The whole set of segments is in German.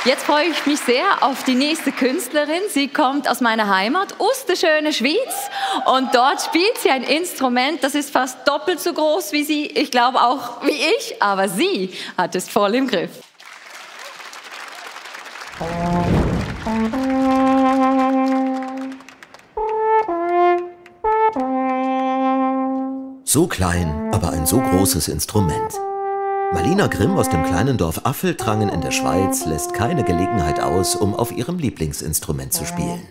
Jetzt freue ich mich sehr auf die nächste Künstlerin. Sie kommt aus meiner Heimat, aus der schönen Schweiz. Und dort spielt sie ein Instrument, das ist fast doppelt so groß wie sie. Ich glaube auch wie ich, aber sie hat es voll im Griff. So klein, aber ein so großes Instrument. Malina Grimm aus dem kleinen Dorf Affeltrangen in der Schweiz lässt keine Gelegenheit aus, um auf ihrem Lieblingsinstrument zu spielen.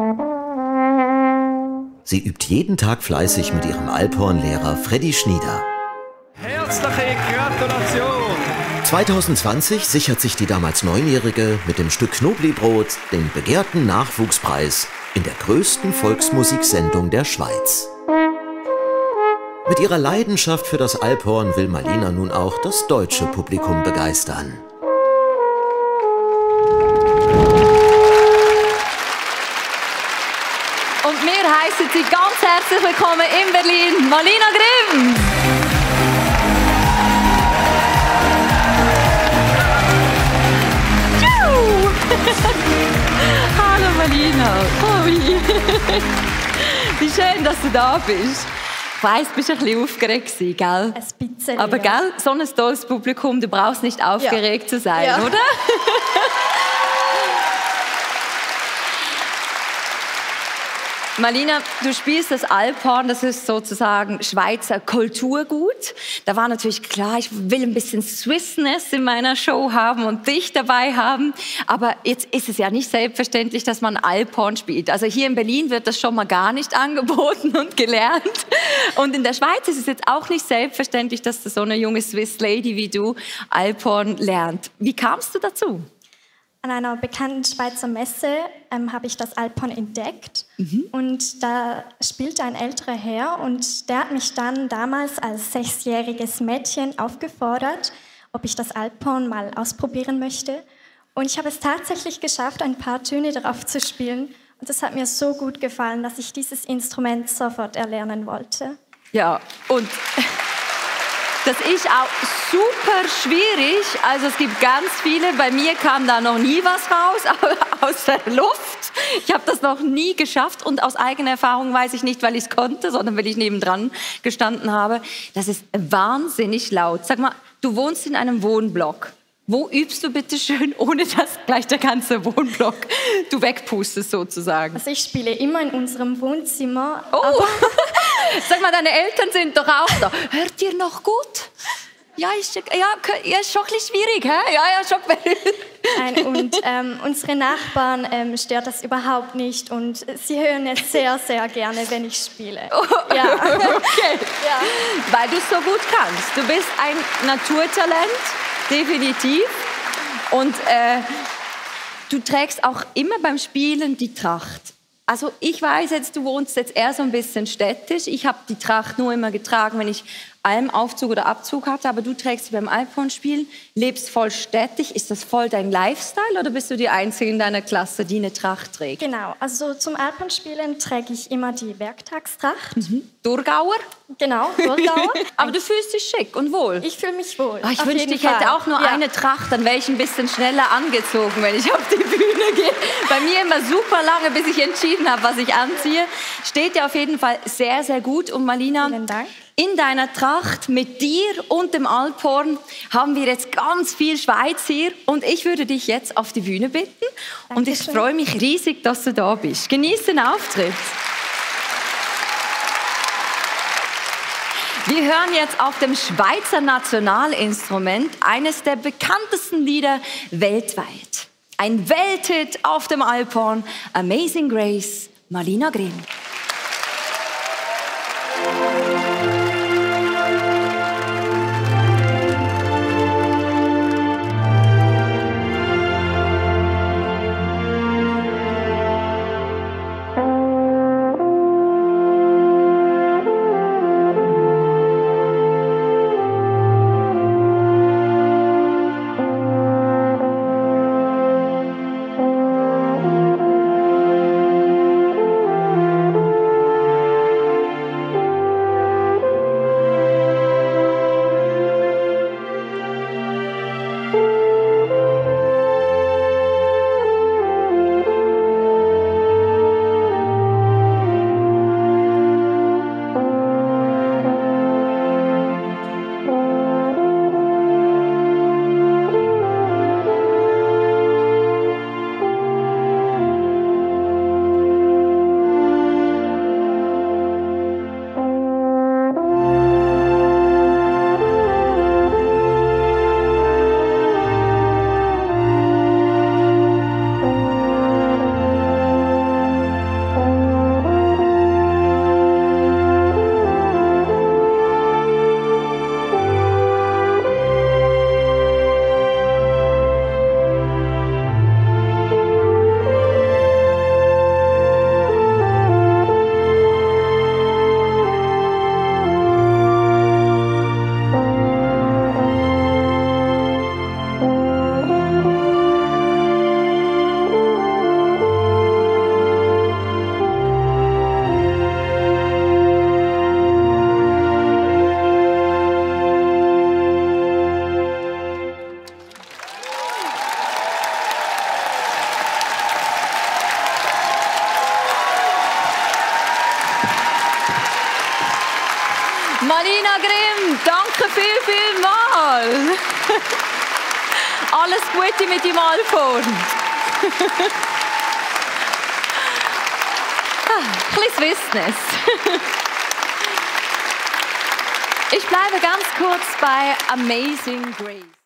Sie übt jeden Tag fleißig mit ihrem Alphornlehrer Freddy Schnieder. Herzliche Gratulation! 2020 sichert sich die damals Neunjährige mit dem Stück Knoblauchbrot den begehrten Nachwuchspreis in der größten Volksmusiksendung der Schweiz. Mit ihrer Leidenschaft für das Alphorn will Malina nun auch das deutsche Publikum begeistern. Und wir heißen Sie ganz herzlich willkommen in Berlin, Malina Grimm. Hallo Malina. Oh, wie schön, dass du da bist. Ich weiss, du bist ein bisschen aufgeregt gewesen, gell? Ein bisschen. Aber gell, so ein tolles Publikum, du brauchst nicht aufgeregt zu sein, oder? Malina, du spielst das Alphorn, das ist sozusagen Schweizer Kulturgut. Da war natürlich klar, ich will ein bisschen Swissness in meiner Show haben und dich dabei haben. Aber jetzt ist es ja nicht selbstverständlich, dass man Alphorn spielt. Also hier in Berlin wird das schon mal gar nicht angeboten und gelernt. Und in der Schweiz ist es jetzt auch nicht selbstverständlich, dass so eine junge Swiss Lady wie du Alphorn lernt. Wie kamst du dazu? An einer bekannten Schweizer Messe habe ich das Alphorn entdeckt. Und da spielte ein älterer Herr und der hat mich dann damals als 6-jähriges Mädchen aufgefordert, ob ich das Alphorn mal ausprobieren möchte. Und ich habe es tatsächlich geschafft, ein paar Töne darauf zu spielen. Und das hat mir so gut gefallen, dass ich dieses Instrument sofort erlernen wollte. Ja, und das ist auch super schwierig. Also es gibt ganz viele. Bei mir kam da noch nie was raus aus der Luft. Ich habe das noch nie geschafft. Und aus eigener Erfahrung weiß ich nicht, weil ich es konnte, sondern weil ich nebendran gestanden habe. Das ist wahnsinnig laut. Sag mal, du wohnst in einem Wohnblock. Wo übst du bitte schön, ohne dass gleich der ganze Wohnblock du wegpustest sozusagen? Also ich spiele immer in unserem Wohnzimmer. Oh, sag mal, deine Eltern sind doch auch da. Hört ihr noch gut? Ja, ist schon ein bisschen schwierig, hä? Ja, schon. Nein, und unsere Nachbarn stört das überhaupt nicht und sie hören es sehr, sehr gerne, wenn ich spiele. Oh, ja. Okay. Ja. Weil du es so gut kannst. Du bist ein Naturtalent, definitiv. Und du trägst auch immer beim Spielen die Tracht. Also ich weiß jetzt, du wohnst jetzt eher so ein bisschen städtisch. Ich habe die Tracht nur immer getragen, wenn ich Almaufzug oder Abzug hatte, aber du trägst sie beim Alphornspielen, lebst voll städtisch. Ist das voll dein Lifestyle oder bist du die Einzige in deiner Klasse, die eine Tracht trägt? Genau, also zum Alphornspielen trage ich immer die Werktagstracht. Thurgauer? Genau, Thurgauer. Aber du fühlst dich schick und wohl. Ich fühle mich wohl. Oh, ich wünschte, ich hätte auch nur eine Tracht, dann wäre ich ein bisschen schneller angezogen, wenn ich auf die Bühne gehe. Bei mir immer super lange, bis ich entschieden habe, was ich anziehe. Steht dir auf jeden Fall sehr, sehr gut. Und Malina, vielen Dank. In deiner Tracht mit dir und dem Alphorn haben wir jetzt ganz viel Schweiz hier. Und ich würde dich jetzt auf die Bühne bitten. Dankeschön. Und ich freue mich riesig, dass du da bist. Genieß den Auftritt. Wir hören jetzt auf dem Schweizer Nationalinstrument eines der bekanntesten Lieder weltweit. Ein Welthit auf dem Alphorn, Amazing Grace, Malina Grimm. Marina Grimm, danke viel mal. Alles Gute mit dem Alphorn. Kleines Business. Ich bleibe ganz kurz bei Amazing Grace.